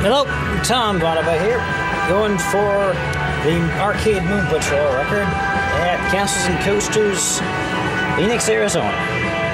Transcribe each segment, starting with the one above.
Hello, Tom Votava here, going for the Arcade Moon Patrol record at Castles and Coasters, Phoenix, Arizona.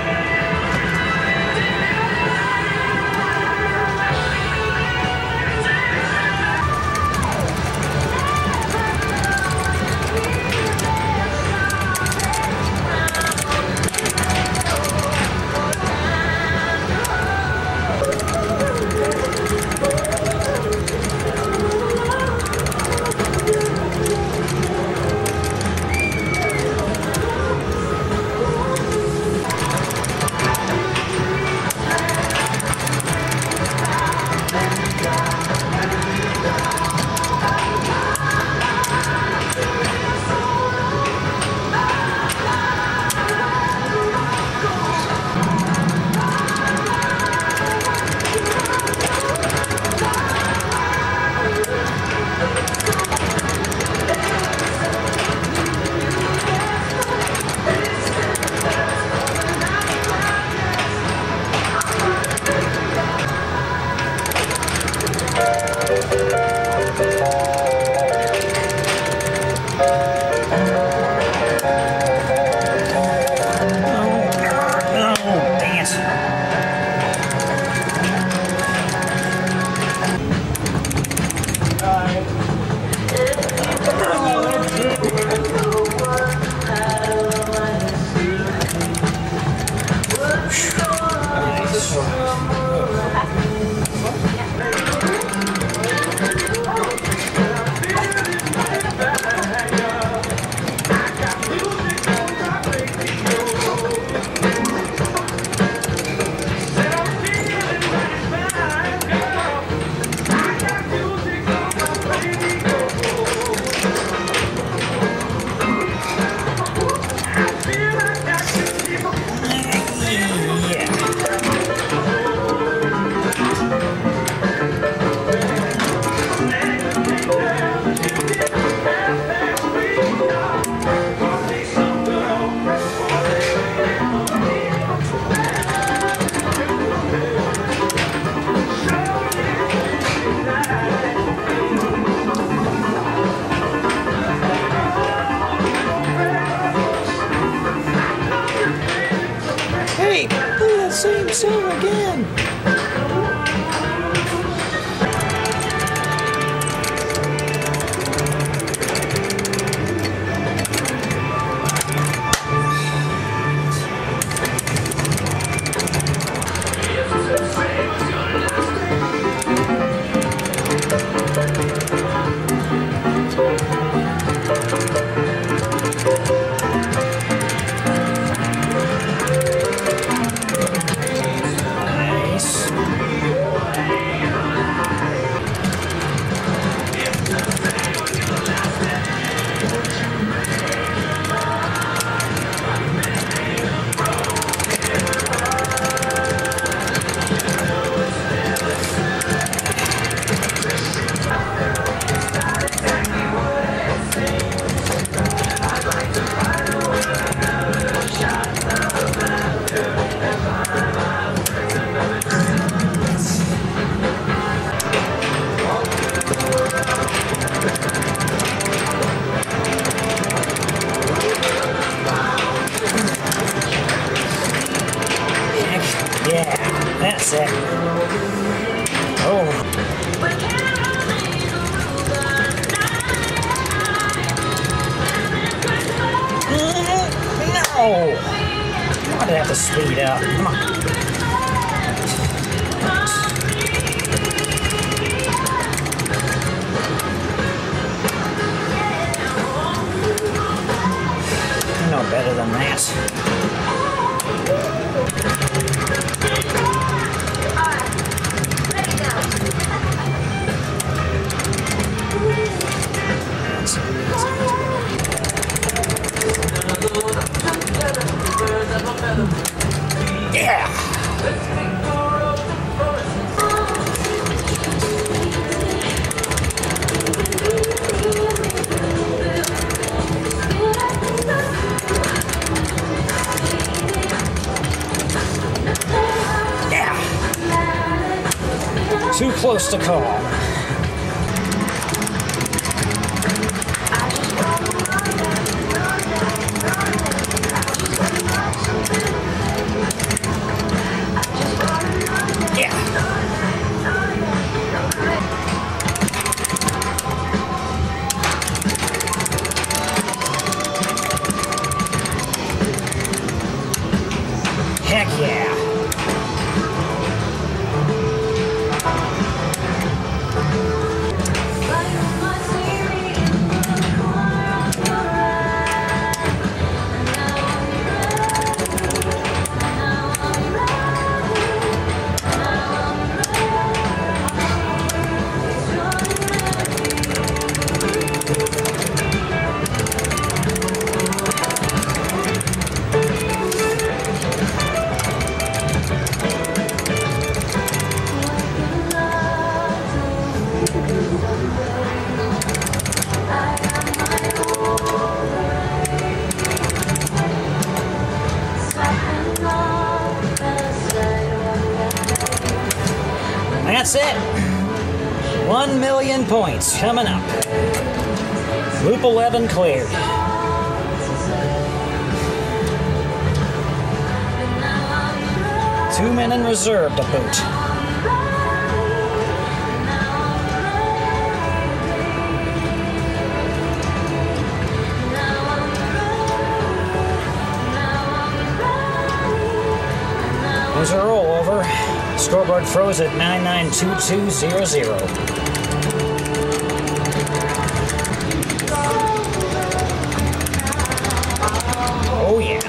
Hey, play that same song again! Yeah, that's it. Oh. No! Why'd I have to speed up? Come on. You know better than that. Yeah! Too close to call. Yeah. Heck yeah. That's it. 1 million points coming up. Loop 11 cleared. Two men in reserve to boot. There's a rollover. Scoreboard froze at 992200. Oh yeah.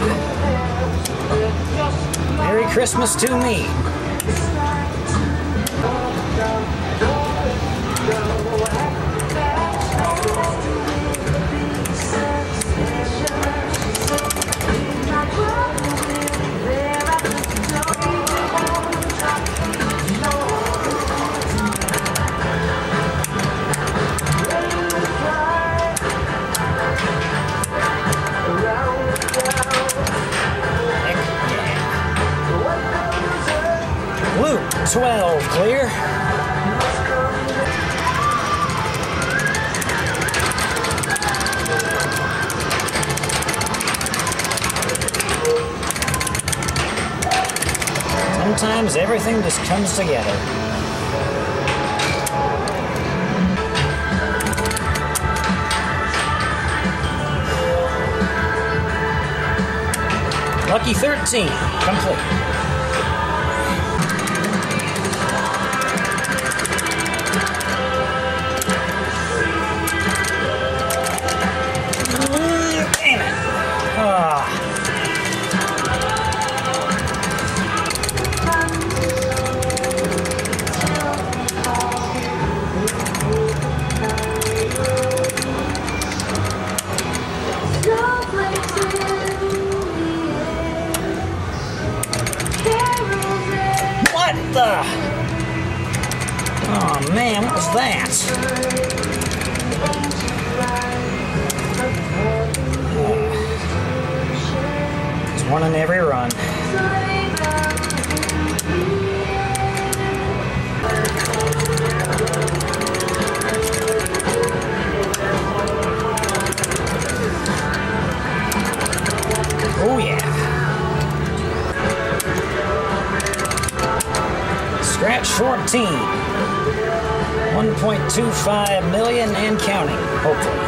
Merry Christmas to me. Loop 12 clear. Sometimes everything just comes together. Lucky 13, complete. Oh man, what was that? There's one in every run. Oh yeah. Scratch 14. 1.25 million and counting, hopefully.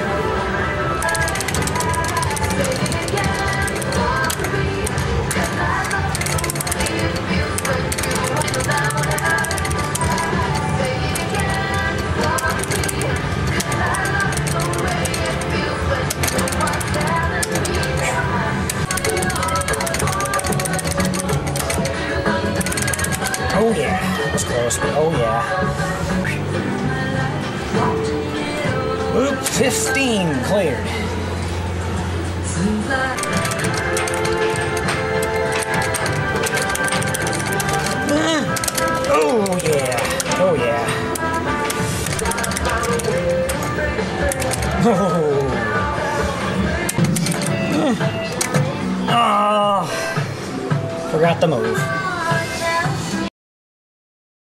Oh yeah, that was close, but oh yeah. Loop 15 cleared. Oh yeah, oh yeah. Oh, forgot the move.